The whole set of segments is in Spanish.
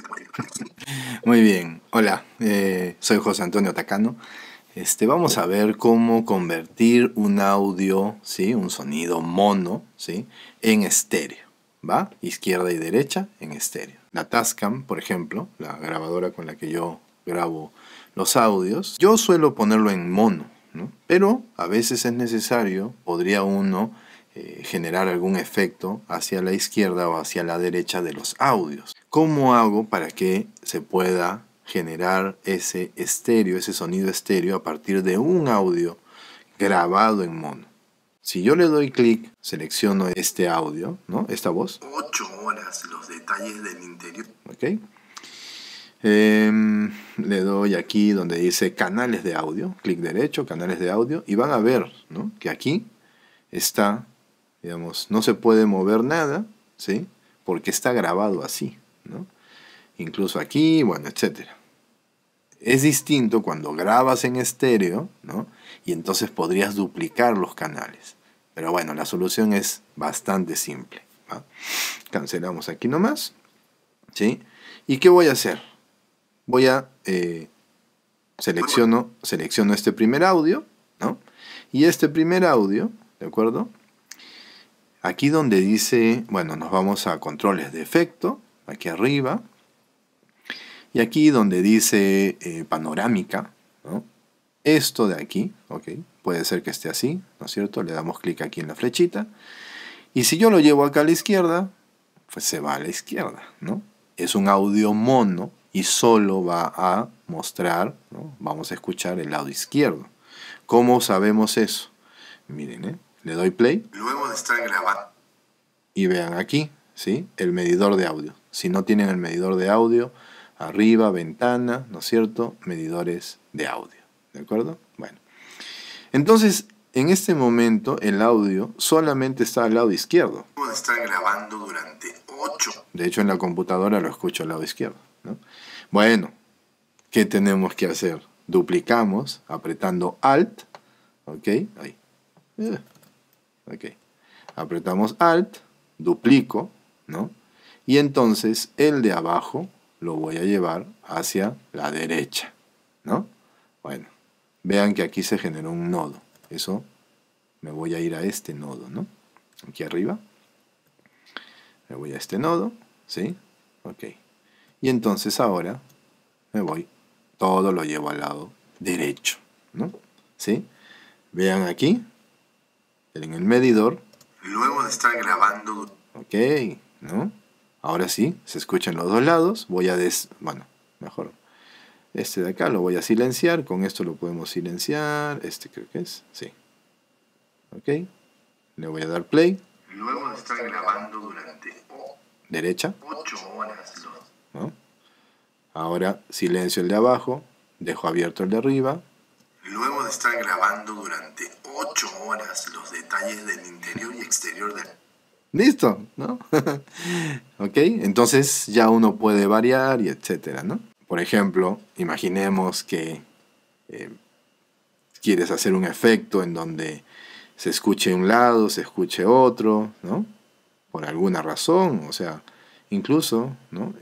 Muy bien, hola, soy José Antonio Tacano. Vamos a ver cómo convertir un audio, ¿sí? Un sonido mono, ¿sí? En estéreo, ¿va? Izquierda y derecha en estéreo. La Tascam, por ejemplo, la grabadora con la que yo grabo los audios, yo suelo ponerlo en mono, ¿no? Pero a veces es necesario, podría uno generar algún efecto hacia la izquierda o hacia la derecha de los audios. ¿Cómo hago para que se pueda generar ese estéreo, ese sonido estéreo a partir de un audio grabado en mono? Si yo le doy clic, selecciono este audio, ¿no? Esta voz. 8 horas, los detalles del interior. ¿Ok? Le doy aquí donde dice canales de audio, clic derecho, canales de audio, y van a ver, ¿no? Que aquí está, digamos, no se puede mover nada, ¿sí? Porque está grabado así, ¿no? Incluso aquí, bueno, etcétera. Es distinto cuando grabas en estéreo, ¿no? Y entonces podrías duplicar los canales. Pero bueno, la solución es bastante simple, ¿va? Cancelamos aquí nomás, ¿sí? ¿Y qué voy a hacer? Voy a selecciono este primer audio, ¿no? Y este primer audio, ¿de acuerdo? Aquí donde dice, bueno, nos vamos a controles de efecto, aquí arriba. Y aquí donde dice panorámica, ¿no? Esto de aquí, ¿ok? Puede ser que esté así, ¿no es cierto? Le damos clic aquí en la flechita. Y si yo lo llevo acá a la izquierda, pues se va a la izquierda, ¿no? Es un audio mono y solo va a mostrar, ¿no? Vamos a escuchar el lado izquierdo. ¿Cómo sabemos eso? Miren, le doy play. Luego de estar grabando. Y vean aquí, ¿sí? El medidor de audio. Si no tienen el medidor de audio, arriba, ventana, ¿no es cierto? Medidores de audio, ¿de acuerdo? Bueno, entonces, en este momento, el audio solamente está al lado izquierdo. Luego de estar grabando durante 8. De hecho, en la computadora lo escucho al lado izquierdo, ¿no? Bueno, ¿qué tenemos que hacer? Duplicamos apretando Alt, ¿ok? Ahí. Ok. Apretamos Alt, duplico, ¿no? Y entonces el de abajo lo voy a llevar hacia la derecha, ¿no? Bueno, vean que aquí se generó un nodo. Eso me voy a ir a este nodo, ¿no? Aquí arriba. Me voy a este nodo, ¿sí? Ok. Y entonces ahora me voy, todo lo llevo al lado derecho, ¿no? ¿Sí? Vean aquí, en el medidor. Luego de estar grabando. Ok, ¿no? Ahora sí, se escuchan los dos lados. Voy a bueno, mejor. Este de acá lo voy a silenciar. Con esto lo podemos silenciar. Este creo que es. Sí. Ok. Le voy a dar play. Luego de estar grabando durante derecha. 8 horas. ¿No? Ahora silencio el de abajo. Dejo abierto el de arriba. Luego de estar grabando durante 8 horas los detalles del interior y exterior del... Listo, ¿no? Ok, entonces ya uno puede variar y etcétera, ¿no? Por ejemplo, imaginemos que quieres hacer un efecto en donde se escuche un lado, se escuche otro, ¿no? Por alguna razón, o sea, incluso, ¿no?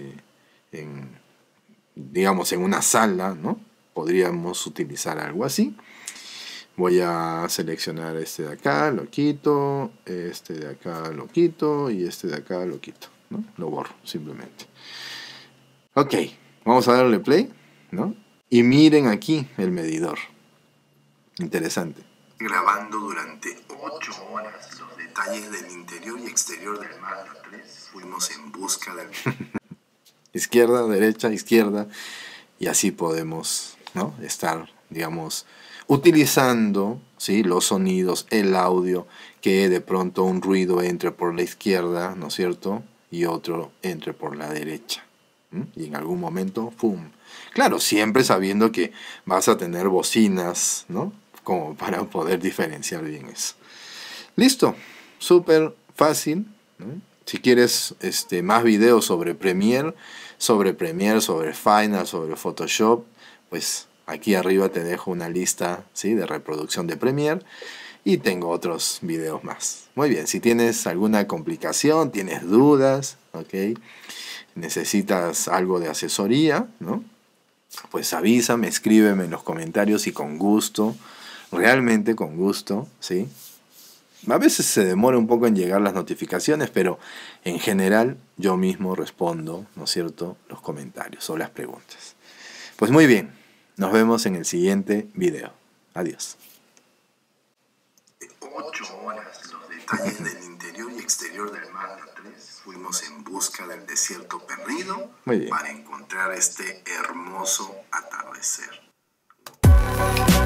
Digamos, en una sala, ¿no? Podríamos utilizar algo así. Voy a seleccionar este de acá, lo quito, este de acá lo quito y este de acá lo quito, ¿no? Lo borro simplemente. Ok, vamos a darle play, ¿no? Y miren aquí el medidor. Interesante. Grabando durante 8 horas los detalles del interior y exterior del Mazda 3. Fuimos en busca del... izquierda, derecha, izquierda. Y así podemos, ¿no? Estar, digamos, utilizando, ¿sí? Los sonidos, el audio, que de pronto un ruido entre por la izquierda, ¿no es cierto? Y otro entre por la derecha. Y en algún momento, ¡pum! Claro, siempre sabiendo que vas a tener bocinas, ¿no? Como para poder diferenciar bien eso. Listo, súper fácil, ¿no? Si quieres más videos sobre Premiere, sobre Final, sobre Photoshop, pues aquí arriba te dejo una lista, ¿sí? De reproducción de Premiere y tengo otros videos más. Muy bien, si tienes alguna complicación, tienes dudas, ¿ok? necesitas algo de asesoría, ¿no? Pues avísame, escríbeme en los comentarios y con gusto, realmente con gusto, ¿sí? A veces se demora un poco en llegar las notificaciones, pero en general yo mismo respondo, ¿no es cierto?, los comentarios o las preguntas. Pues muy bien, nos vemos en el siguiente video. Adiós. 8 horas, los detalles del interior y exterior del Magna 3. Fuimos en busca del desierto perdido para encontrar este hermoso atardecer.